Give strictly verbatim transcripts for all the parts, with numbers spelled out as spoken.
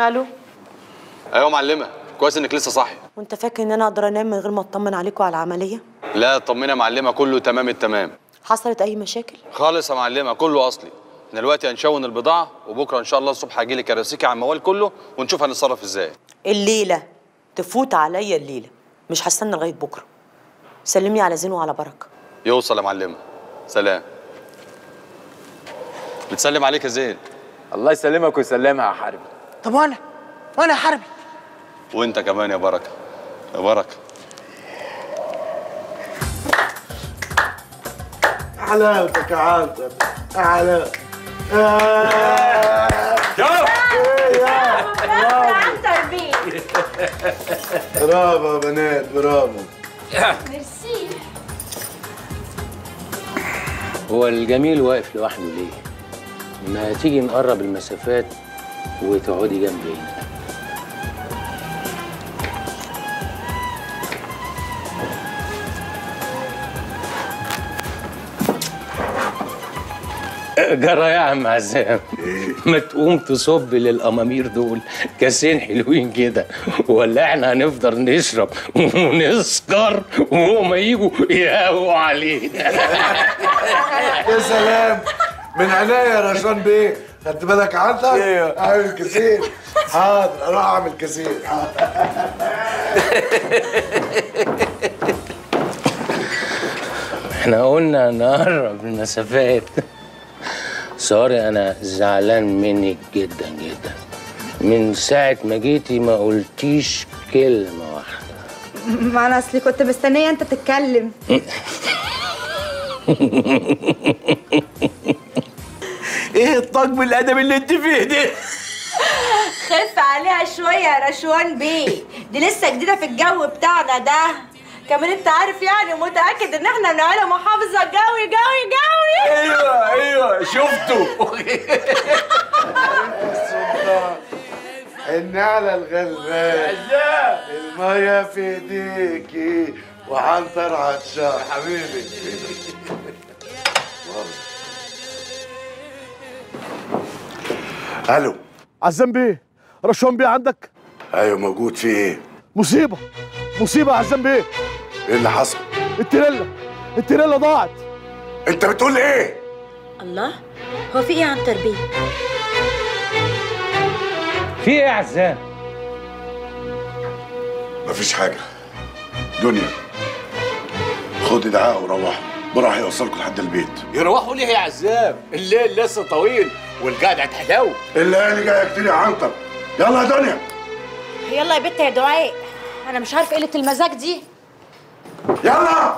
الو. ايوه معلمه، كويس انك لسه صاحيه. وانت فاكر ان انا اقدر انام من غير ما اطمن عليكم على العمليه؟ لا اطمني يا معلمه، كله تمام التمام. حصلت اي مشاكل؟ خالص يا معلمه، كله اصلي. احنا دلوقتي هنشون البضاعه، وبكره ان شاء الله الصبح هاجي لك ارسيكي على الموال كله ونشوف هنتصرف ازاي. الليله تفوت عليا الليله، مش هستنى لغايه بكره. سلمي على زين وعلى بركه. يوصل يا معلمه. سلام. بتسلم عليك يا زين. الله يسلمك ويسلمها يا حربي. طب وانا وانا يا حربي. وانت كمان يا بركه. يا بركه. حلاوتك يا عنتر، يا حلاوتك. عنتر بيه. برافو يا بنات، برافو. ميرسي. هو الجميل واقف لوحده ليه؟ ما تيجي نقرب المسافات وتقعدي جنبي هنا. جرى يا عم عزام، ما تقوم تصب للأمامير دول كاسين حلوين كده، ولا احنا هنفضل نشرب ونسكر وهما يجوا يهووا علينا. يا سلام، من عينيا يا رشوان بيه. خدت بالك يا عنتر؟ ايوه. اعمل كاسين. حاضر، اروح اعمل كاسين. احنا قلنا نقرب المسافات. سوري، انا زعلان منك جدا جدا. من ساعة ما جيتي ما قلتيش كلمة واحدة. ما انا اصلي كنت مستنيه انت تتكلم. ايه الطقم الادبي اللي انت فيه ده؟ خف عليها شويه يا رشوان بيه، دي لسه جديده في الجو بتاعنا ده. كمان انت عارف يعني متاكد ان احنا من عيله محافظه جوي جوي جوي. ايوه ايوه شفته. حن على الغلبان، المية في ايديكي وعنتر عطشان. حبيبي. الو. عزام بيه، رشوان بيه عندك؟ ايوه موجود. في ايه؟ مصيبة مصيبة يا عزام بيه. ايه اللي حصل؟ التريلا التريلا ضاعت. انت بتقول ايه؟ الله، هو في ايه يا عنتر بيه؟ في ايه يا عزام؟ مفيش حاجة. دنيا، خد دعاء وروحوا، براح يوصلكم لحد البيت. يروحوا ليه يا عزام؟ الليل لسه طويل والقعدة هتحلو. الليالي جاية كتير يا عنتر. يلا يا دنيا. يلا يا بت يا دعاء، انا مش عارف قله المزاج دي. يلا.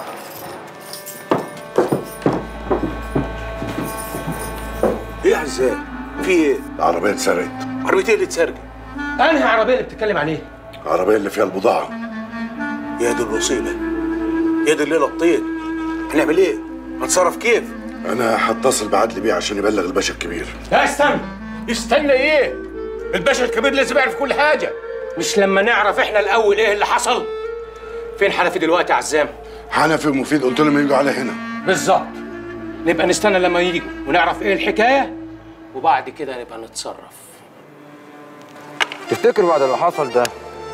ايه يا عزام؟ في ايه؟ العربية اتسرقت. عربيتين اللي اتسرقت؟ انهي عربية اللي بتتكلم عليها؟ العربية اللي فيها البضاعة. يا دي المصيبة، يا دي الليلة الطين. هنعمل ايه؟ هنتصرف كيف؟ أنا هتصل بعدلي بيه عشان يبلغ الباشا الكبير. لا استنى. استنى ايه؟ الباشا الكبير لازم يعرف كل حاجة. مش لما نعرف احنا الأول ايه اللي حصل؟ فين حنفي دلوقتي يا عزام؟ حنفي ومفيد قلت لهم يجوا على هنا. بالظبط. نبقى نستنى لما يجوا ونعرف ايه الحكاية، وبعد كده نبقى نتصرف. تفتكر بعد اللي حصل ده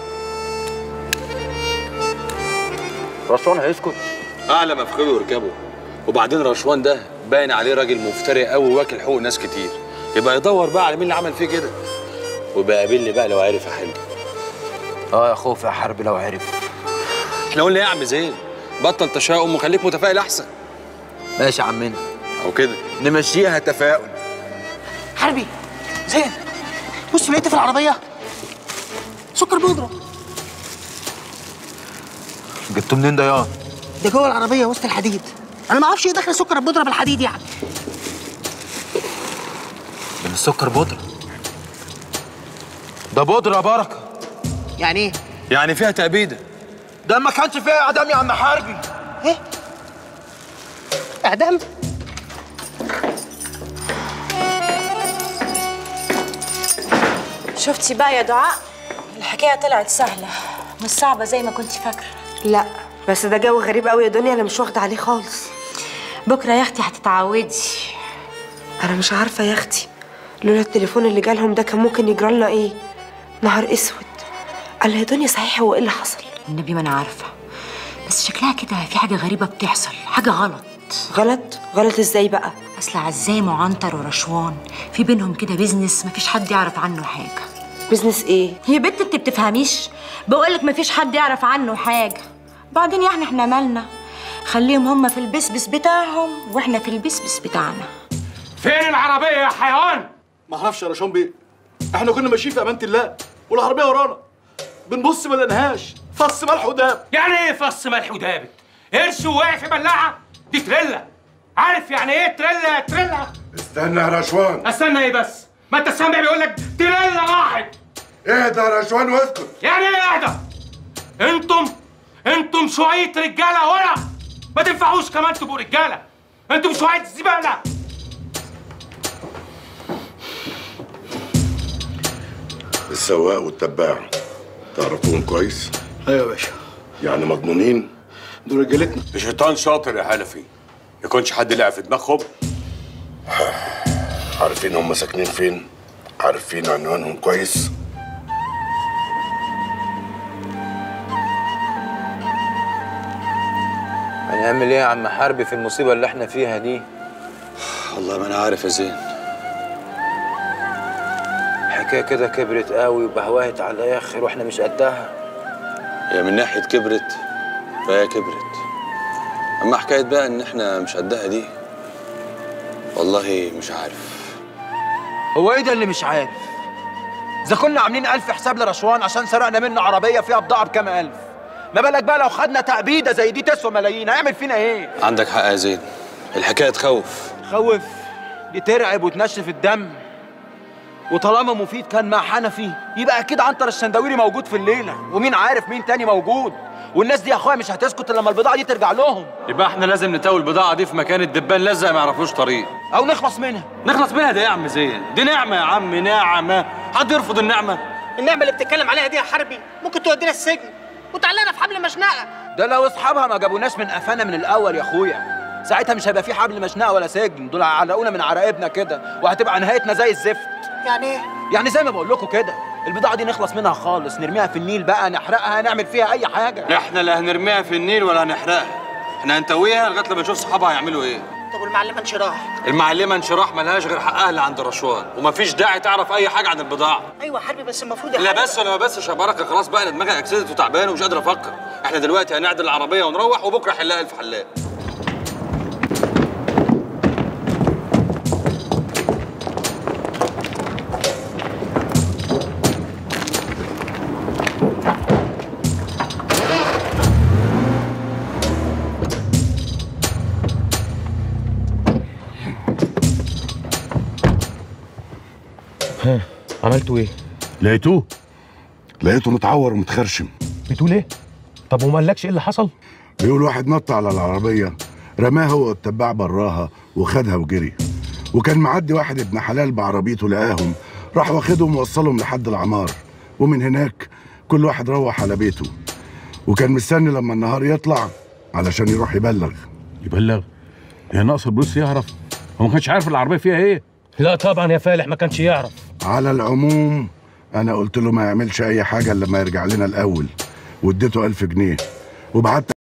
رشوان هيسكت؟ اعلى ما في خيره يركبه. وبعدين رشوان ده باين عليه راجل مفتري قوي واكل حقوق ناس كتير، يبقى يدور بقى على مين اللي عمل فيه كده، ويبقى قابلني بقى لو عرف احل. اه يا خوف يا حربي لو عرف. احنا قلنا ايه يا عم زين؟ بطل تشاؤم وخليك متفائل احسن. ماشي يا عمنا، او كده نمشيها تفاؤل. حربي، زين، بص لقيت في العربيه سكر بودره. جبته منين ده يا؟ ده جوه العربيه وسط الحديد. انا ما اعرفش ايه دخل سكر البودره بالحديد يعني. من السكر بودره؟ ده بودره يا بركه. يعني ايه؟ يعني فيها تأبيدة. ده ما كانش فيها اعدام يا عم حربي. ايه؟ اعدام؟ شفتي بقى يا دعاء، الحكايه طلعت سهله مش صعبه زي ما كنت فاكره. لا بس ده جو غريب قوي يا دنيا، انا مش واخده عليه خالص. بكره يا اختي هتتعودي. انا مش عارفه يا اختي، لولا التليفون اللي جالهم ده كان ممكن يجرى لنا ايه. نهار اسود. قال لها يا دنيا صحيح هو ايه اللي حصل؟ النبي ما انا عارفه، بس شكلها كده في حاجه غريبه بتحصل، حاجه غلط. غلط؟ غلط ازاي بقى؟ اصل عزام وعنتر ورشوان في بينهم كده بيزنس مفيش حد يعرف عنه حاجه. بيزنس ايه؟ يا بنت انت بتفهميش؟ بقولك مفيش حد يعرف عنه حاجه. بعدين يعني احنا مالنا؟ خليهم هم في البسبس بتاعهم واحنا في البسبس بتاعنا. فين العربيه يا حيوان؟ ما اعرفش يا رشوان بيه، احنا كنا ماشيين في امانه الله والعربيه ورانا، بنبص ما لقيناهاش، فص ملح وداب. يعني ايه فص ملح ودابت؟ قرش وقع في بلاعه؟ دي تريلا. عارف يعني ايه تريلا يا تريلا؟ استنى يا رشوان. استنى ايه بس؟ ما انت سامع بيقول لك تريلا راحت. اهدى يا رشوان واسكت. يعني ايه اهدى؟ انتم انتم شويه رجاله ورا، ما تنفعوش كمان تبقوا رجاله، انتم شويه زباله. السواق والتباع تعرفوهم كويس؟ ايوه يا باشا. يعني مضمونين؟ دول رجالتنا. الشيطان شاطر يا حنفي، يكونش حد لعب في دماغهم. عارفين هم ساكنين فين؟ عارفين عنوانهم كويس؟ هنعمل ايه يا عم حربي في المصيبه اللي احنا فيها دي؟ والله ما انا عارف يا زين. الحكايه كده كبرت قوي وبهوهت على الاخر واحنا مش قدها. هي من ناحيه كبرت فهي كبرت، اما حكايه بقى ان احنا مش قدها دي والله مش عارف. هو ايه ده اللي مش عارف؟ اذا كنا عاملين ألف حساب لرشوان عشان سرقنا منه عربيه فيها بضاعه بكام ألف، ما بالك بقى لو خدنا تأبيده زي دي تسوى ملايين، هيعمل فينا ايه؟ عندك حق يا زين، الحكايه تخوف. تخوف؟ دي ترعب وتنشف الدم. وطالما مفيد كان مع حنفي يبقى اكيد عنتر الشندويري موجود في الليله، ومين عارف مين تاني موجود. والناس دي يا اخويا مش هتسكت الا لما البضاعه دي ترجع لهم. يبقى احنا لازم نتوي البضاعه دي في مكان الدبان لزق ما يعرفوش طريق، او نخلص منها. نخلص منها دي يا عم زين؟ دي نعمه يا عم، نعمه. حد يرفض النعمه؟ النعمه اللي بتتكلم عليها دي يا حربي ممكن تودينا السجن وتعلقنا في حبل مشنقه. ده لو اصحابها ما جابوناش من قفانا من الاول يا اخويا، ساعتها مش هيبقى في حبل مشنقه ولا سجن، دول هيعلقونا من عراقبنا كده وهتبقى نهايتنا زي الزفت. يعني ايه؟ يعني زي ما بقول لكم كده، البضاعه دي نخلص منها خالص، نرميها في النيل بقى، نحرقها، نعمل فيها اي حاجه. احنا لا هنرميها في النيل ولا هنحرقها، احنا هنتويها لغايه لما نشوف صحابها هيعملوا ايه. طب والمعلمه انشراح؟ المعلمه انشراح ملهاش غير حقها اللي عند رشوان، ومفيش داعي تعرف اي حاجه عن البضاعه. ايوه حربي بس المفروض يا لا حربي. بس ولا ما بسش يا بركه، خلاص بقى انا دماغي اكسدت وتعبان ومش قادر افكر. احنا دلوقتي هنعدل العربيه ونروح، وبكره حلها الف حلاق. ها عملتوا ايه؟ لقيتوه؟ لقيته متعور ومتخرشم. بتقول ايه؟ طب وما قالكش ايه اللي حصل؟ بيقول واحد نط على العربيه، رماها هو والتباع براها وخدها وجري، وكان معدي واحد ابن حلال بعربيته لقاهم، راح واخدهم ووصلهم لحد العمار، ومن هناك كل واحد روح على بيته، وكان مستني لما النهار يطلع علشان يروح يبلغ. يبلغ؟ هي ناقص البوليس يعرف؟ هو ما كانش عارف العربيه فيها ايه؟ لا طبعا يا فالح ما كانش يعرف. على العموم انا قلت له ما يعملش اي حاجه الا لما يرجع لنا الاول، واديته ألف جنيه وبعت